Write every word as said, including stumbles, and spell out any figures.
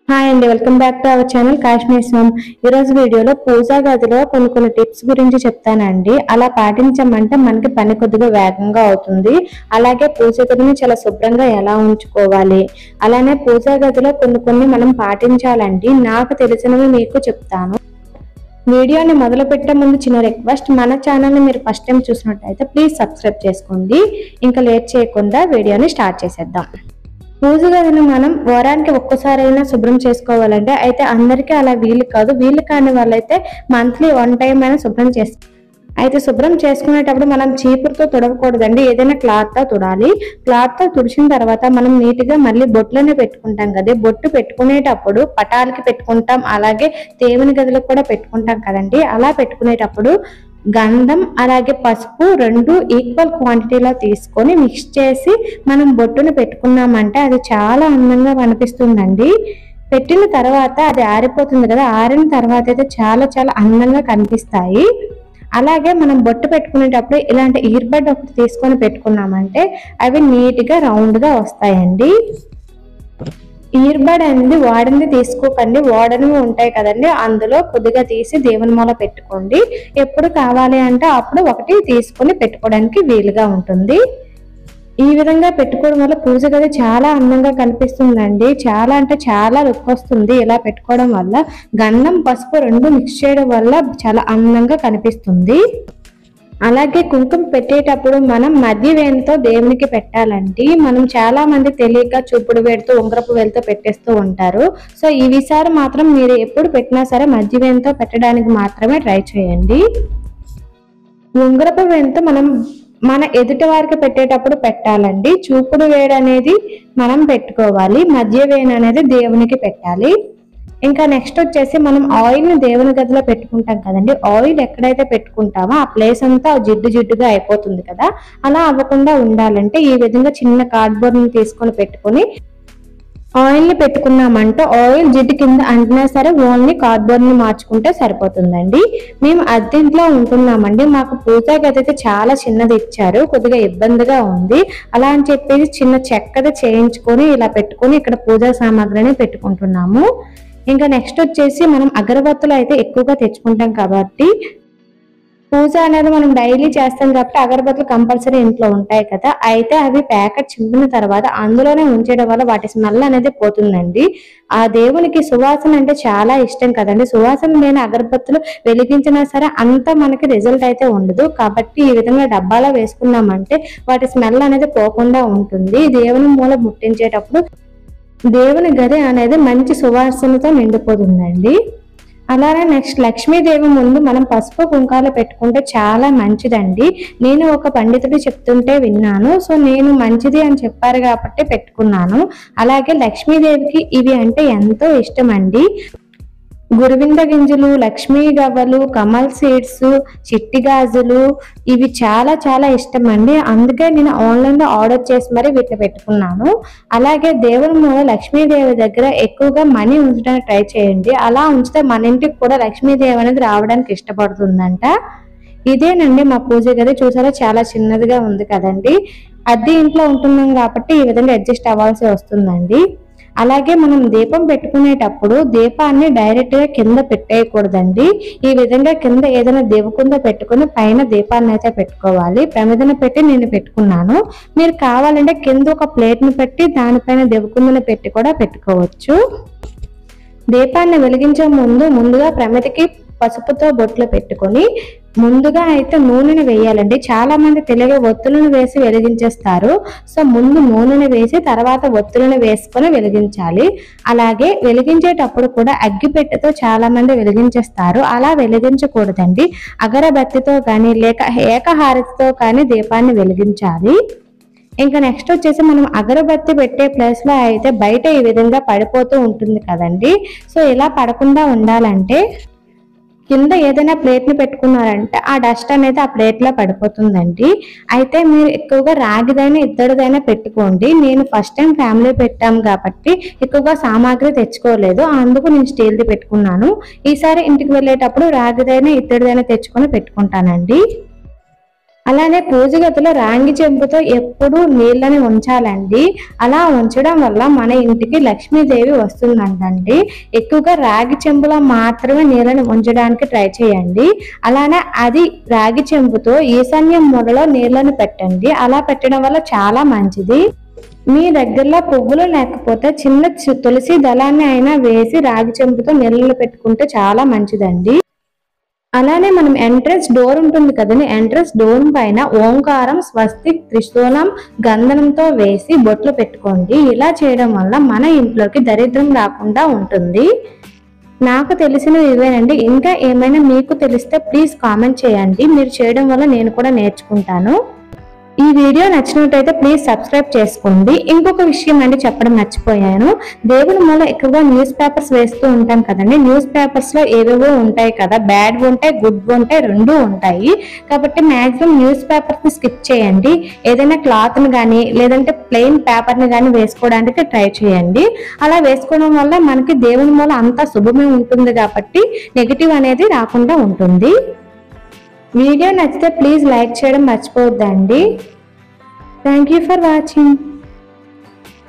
Hi అండి, welcome back to our channel Kashmir స్వామ్. ఈరోజు వీడియోలో పూజా గదిలో కొన్ని కొన్ని టిప్స్ గురించి చెప్తానండి. అలా పాటించమంటే మనకి పని కొద్దిగా వేగంగా అవుతుంది. అలాగే పూజ గదిని చాలా శుభ్రంగా ఎలా ఉంచుకోవాలి, అలానే పూజా గదిలో కొన్ని కొన్ని మనం పాటించాలండి. నాకు తెలిసినవి మీకు చెప్తాను. వీడియోని మొదలు పెట్టే ముందు చిన్న రిక్వెస్ట్, మన ఛానల్ని మీరు ఫస్ట్ టైం చూసినట్టయితే ప్లీజ్ సబ్స్క్రైబ్ చేసుకోండి. ఇంకా లేట్ చేయకుండా వీడియోని స్టార్ట్ చేసేద్దాం. పూజ గదిని మనం వారానికి ఒక్కసారైనా శుభ్రం చేసుకోవాలంటే అయితే అందరికీ అలా వీలు కాదు. వీలు కాని వాళ్ళైతే మంత్లీ వన్ టైం అయినా శుభ్రం చేస్తారు. అయితే శుభ్రం చేసుకునేటప్పుడు మనం చీపురుతో తుడవకూడదండి, ఏదైనా క్లాత్ తో తుడాలి. క్లాత్ తో తుడిచిన తర్వాత మనం నీట్ గా మళ్ళీ బొట్లనే పెట్టుకుంటాం కదా. బొట్టు పెట్టుకునేటప్పుడు పటాలకి పెట్టుకుంటాం, అలాగే దేవుని గదిలో కూడా పెట్టుకుంటాం కదండి. అలా పెట్టుకునేటప్పుడు గంధం అలాగే పసుపు రెండు ఈక్వల్ క్వాంటిటీలో తీసుకొని మిక్స్ చేసి మనం బొట్టును పెట్టుకున్నామంటే అది చాలా అందంగా కనిపిస్తుందండి. పెట్టిన తర్వాత అది ఆరిపోతుంది కదా, ఆరిన తర్వాత అయితే చాలా చాలా అందంగా కనిపిస్తాయి. అలాగే మనం బొట్టు పెట్టుకునేటప్పుడు ఇలాంటి ఇయర్ బడ్ ఒకటి తీసుకొని పెట్టుకున్నామంటే అవి నీట్ గా రౌండ్ గా వస్తాయండి. ఇయర్ బడ్ అనేది వాడింది తీసుకోకండి, వాడనివి ఉంటాయి కదండి, అందులో కొద్దిగా తీసి దేవుని మూల పెట్టుకోండి. ఎప్పుడు కావాలి అంటే అప్పుడు ఒకటి తీసుకొని పెట్టుకోవడానికి వీలుగా ఉంటుంది. ఈ విధంగా పెట్టుకోవడం వల్ల పూజ గది చాలా అందంగా కనిపిస్తుందండి. చాలా అంటే చాలా లుక్ వస్తుంది ఇలా పెట్టుకోవడం వల్ల. గంధం పసుపు రెండు మిక్స్ చేయడం వల్ల చాలా అందంగా కనిపిస్తుంది. అలాగే కుంకుమ పెట్టేటప్పుడు మనం మధ్య వేలుతో దేవునికి పెట్టాలండి. మనం చాలా మంది తెలియక చూపుడు వేలుతో ఉంగరపు వేలుతో పెట్టేస్తూ ఉంటారు. సో ఈ విసారి మాత్రం మీరు ఎప్పుడు పెట్టినా సరే మధ్య వేలుతో పెట్టడానికి మాత్రమే ట్రై చేయండి. ఉంగరపు వేలుతో మనం మన ఎదుటి వారికి పెట్టేటప్పుడు పెట్టాలండి. చూపుడు వేడు అనేది మనం పెట్టుకోవాలి, మధ్య వేలు అనేది దేవునికి పెట్టాలి. ఇంకా నెక్స్ట్ వచ్చేసి మనం ఆయిల్ ని దేవుని గదిలో పెట్టుకుంటాం కదండి. ఆయిల్ ఎక్కడైతే పెట్టుకుంటామో ఆ ప్లేస్ అంతా జిడ్డు జిడ్డుగా అయిపోతుంది కదా. అలా అవ్వకుండా ఉండాలంటే ఈ విధంగా చిన్న కార్డ్బోర్డ్ ని తీసుకొని పెట్టుకొని ఆయిల్ ని పెట్టుకున్నామంటే ఆయిల్ జిడ్డు కింద అంటినా సరే ఓన్లీ కార్డ్బోర్డ్ ని మార్చుకుంటే సరిపోతుందండి. మేము అద్దెంట్లో ఉంటున్నామండి, మాకు పూజా గది అయితే చాలా చిన్నది ఇచ్చారు, కొద్దిగా ఇబ్బందిగా ఉంది. అలా అని చెప్పేసి చిన్న చెక్కది చేయించుకొని ఇలా పెట్టుకొని ఇక్కడ పూజా సామాగ్రిని పెట్టుకుంటున్నాము. ఇంకా నెక్స్ట్ వచ్చేసి మనం అగరబత్తులు అయితే ఎక్కువగా తెచ్చుకుంటాం కాబట్టి పూజ అనేది మనం డైలీ చేస్తాం కాబట్టి అగరబత్తులు కంపల్సరీ ఇంట్లో ఉంటాయి కదా. అయితే అవి ప్యాకెట్ చింపిన తర్వాత అందులోనే ఉంచడం వల్ల వాటి స్మెల్ అనేది పోతుందండి. ఆ దేవునికి సువాసన అంటే చాలా ఇష్టం కదండి. సువాసన లేని అగరబత్తులు వెలిగించినా సరే అంత మనకి రిజల్ట్ అయితే ఉండదు. కాబట్టి ఈ విధంగా డబ్బాలో వేసుకున్నామంటే వాటి స్మెల్ అనేది పోకుండా ఉంటుంది. దేవుని మూల ముట్టించేటప్పుడు దేవుని గది అనేది మంచి సువాసనతో నిండిపోతుందండి. అలానే నెక్స్ట్ లక్ష్మీదేవి ముందు మనం పసుపు కుంకాలు పెట్టుకుంటే చాలా మంచిదండి. నేను ఒక పండితుడు చెప్తుంటే విన్నాను, సో నేను మంచిది అని చెప్పారు కాబట్టి పెట్టుకున్నాను. అలాగే లక్ష్మీదేవికి ఇవి అంటే ఎంతో ఇష్టం అండి. గురువింద గింజలు, లక్ష్మీ గవ్వలు, కమల్ సీడ్స్, చిట్టి గాజులు ఇవి చాలా చాలా ఇష్టం అండి. అందుకే నేను ఆన్లైన్ లో ఆర్డర్ చేసి మరి వీటిని పెట్టుకున్నాను. అలాగే దేవుని మూల లక్ష్మీదేవి దగ్గర ఎక్కువగా మనీ ఉంచడానికి ట్రై చేయండి. అలా ఉంచితే మన ఇంటికి కూడా లక్ష్మీదేవి అనేది రావడానికి ఇష్టపడుతుందంట. ఇదేనండి మా పూజ గది. చూసారా చాలా చిన్నదిగా ఉంది కదండి. అద్దె ఇంట్లో ఉంటున్నాం కాబట్టి ఈ విధంగా అడ్జస్ట్ అవ్వాల్సి వస్తుందండి. అలాగే మనం దీపం పెట్టుకునేటప్పుడు దీపాన్ని డైరెక్ట్ గా కింద పెట్టేయకూడదండి. ఈ విధంగా కింద ఏదైనా దేవుకుంద పెట్టుకుని పైన దీపాన్ని అయితే పెట్టుకోవాలి. ప్రమిదను పెట్టి నేను పెట్టుకున్నాను. మీరు కావాలంటే కింద ఒక ప్లేట్ ని పెట్టి దానిపైన దేవుకుందని పెట్టి కూడా పెట్టుకోవచ్చు. దీపాన్ని వెలిగించే ముందు ముందుగా ప్రమిదకి పసుపుతో బొట్లు పెట్టుకొని ముందుగా అయితే నూనెని వేయాలండి. చాలా మంది తెలియక ఒత్తులను వేసి వెలిగించేస్తారు. సో ముందు నూనెని వేసి తర్వాత ఒత్తులను వేసుకొని వెలిగించాలి. అలాగే వెలిగించేటప్పుడు కూడా అగ్గిపెట్టెతో చాలా మంది వెలిగించేస్తారు. అలా వెలిగించకూడదండి. అగరబత్తితో కానీ లేక ఏకహారతితో కానీ దీపాన్ని వెలిగించాలి. ఇంకా నెక్స్ట్ వచ్చేసి మనం అగరబత్తి పెట్టే ప్లేస్ లో అయితే బయట ఈ విధంగా పడిపోతూ ఉంటుంది కదండి. సో ఇలా పడకుండా ఉండాలంటే కింద ఏదైనా ప్లేట్ ని పెట్టుకున్నారంటే ఆ డస్ట్ అనేది ఆ ప్లేట్ లో పడిపోతుందండి. అయితే మీరు ఎక్కువగా రాగిదైనా ఇత్తడిదైనా పెట్టుకోండి. నేను ఫస్ట్ టైం ఫ్యామిలీ పెట్టాం కాబట్టి ఎక్కువగా సామాగ్రి తెచ్చుకోలేదు, అందుకు నేను స్టీల్ది పెట్టుకున్నాను. ఈసారి ఇంటికి వెళ్ళేటప్పుడు రాగిదైనా ఇత్తడిదైనా తెచ్చుకొని పెట్టుకుంటానండి. అలానే పూజ గదిలో రాగి చెంబుతో ఎప్పుడూ నీళ్ళని ఉంచాలండి. అలా ఉంచడం వల్ల మన ఇంటికి లక్ష్మీదేవి వస్తుందంటండి. ఎక్కువగా రాగి చెంబులో మాత్రమే నీళ్ళని ఉంచడానికి ట్రై చేయండి. అలానే అది రాగి చెంబుతో ఈశాన్య మూలలో నీళ్ళని పెట్టండి. అలా పెట్టడం వల్ల చాలా మంచిది. మీ దగ్గరలో పువ్వులు లేకపోతే చిన్న తులసి దళాన్ని అయినా వేసి రాగి చెంబుతో నీళ్ళలో పెట్టుకుంటే చాలా మంచిదండి. అలానే మనం ఎంట్రన్స్ డోర్ ఉంటుంది కదండి, ఎంట్రన్స్ డోర్ పైన ఓంకారం, స్వస్తిక్, త్రిశూలం, గంధనంతో వేసి బొట్లు పెట్టుకోండి. ఇలా చేయడం వల్ల మన ఇంట్లోకి దరిద్రం రాకుండా ఉంటుంది. నాకు తెలిసినవి ఇవేనండి. ఇంకా ఏమైనా మీకు తెలిస్తే ప్లీజ్ కామెంట్ చేయండి. మీరు చేయడం వల్ల నేను కూడా నేర్చుకుంటాను. ఈ వీడియో నచ్చినట్టయితే ప్లీజ్ సబ్స్క్రైబ్ చేసుకోండి. ఇంకొక విషయం అండి చెప్పడం మర్చిపోయాను. దేవుని మూల ఎక్కువగా న్యూస్ పేపర్స్ వేస్తూ ఉంటాం కదండి. న్యూస్ పేపర్స్ లో ఏవేవో ఉంటాయి కదా, బ్యాడ్ ఉంటాయి, గుడ్ ఉంటాయి, రెండూ ఉంటాయి. కాబట్టి మాక్సిమం న్యూస్ పేపర్స్ ని స్కిప్ చేయండి. ఏదైనా క్లాత్ ని కానీ లేదంటే ప్లెయిన్ పేపర్ ని కానీ వేసుకోవడానికి ట్రై చేయండి. అలా వేసుకోవడం వల్ల మనకి దేవుని మూల అంతా శుభమే ఉంటుంది కాబట్టి నెగిటివ్ అనేది రాకుండా ఉంటుంది. వీడియో నచ్చితే ప్లీజ్ లైక్ చేయడం మర్చిపోవద్దండి. Thank you for watching.